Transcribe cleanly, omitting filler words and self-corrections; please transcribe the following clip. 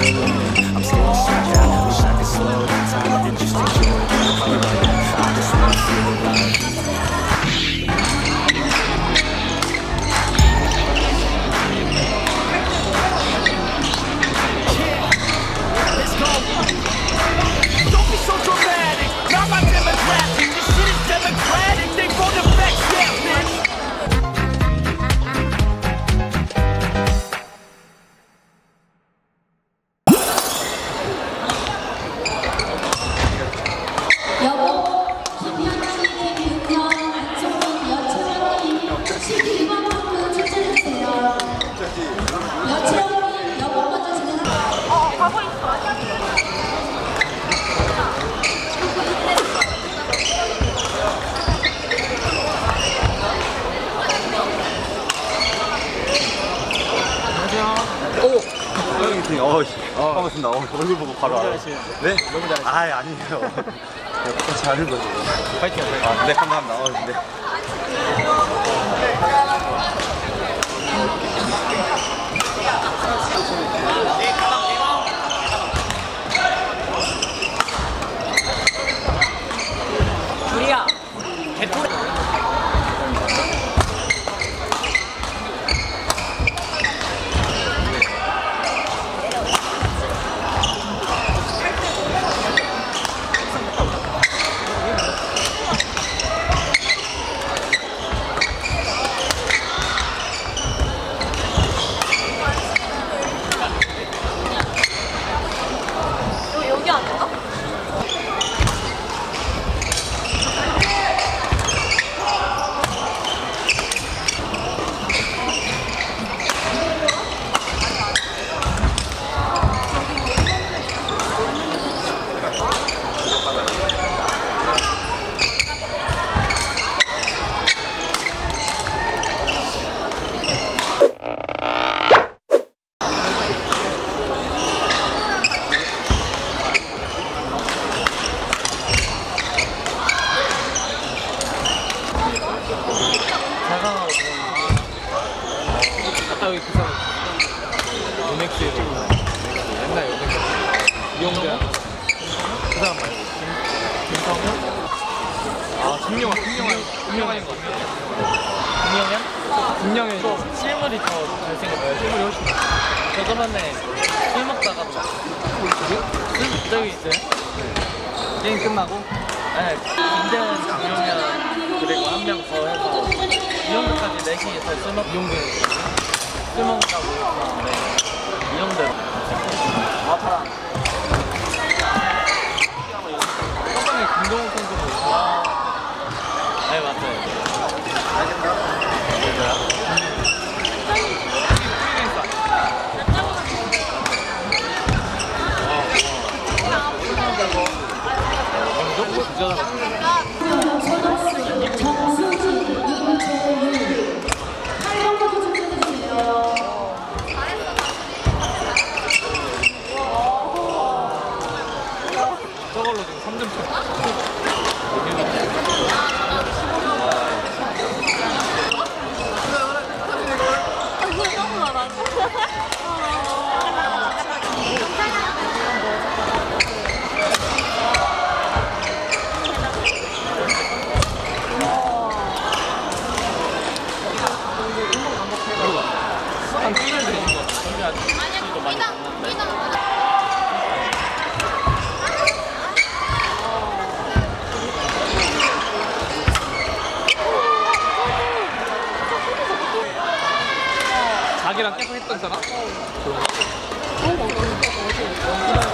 I'm still stuck out, wish I could slow down time and just enjoy it. I just wanna feel alive. Don't be so dramatic, not my demographic. This shit is democratic, they vote effects, yeah, bitch. 여보, 김현지, 김윤경, 안성민, 여채원님 12번 코트 출전해주세요. 여채원님, 여보 먼저 진행합니다. 가고 있어. 오! 사장님, 반갑습니다. 얼굴 보고 바로 알아요. 네? 너무 잘하시네요. 아, 아니에요. 잘하는 거죠. 파이팅. 아, 네, 감사합니다. 네. 둘이야, 개토리. 여기 안 되나? 아까 여기 그 사람 요넥스에 옛날 요넥스 이용자 그 사람 말고 김성현? 아 김용환인 것 같아요. 김영현? 실물이 더 잘생겼어요. 실물이 훨씬 저번에 술 먹다가 저기 있어요? 게임 끝나고? 네, 김재현, 김용현 그리고 한 명 더 해서 이 정도까지 4시에서 술 먹고 술 먹는다고 네. 이 정도로 아파라 저번에 김동욱 선수도 네 맞아요 정수진, 윤재윤 8번 코트 출전해주세요. 저걸로 지금 3점 차 한 끼를 드리는 거 같아요. 아직도 많이 만났는데 자기랑 계속 했던 사람? 그런 거.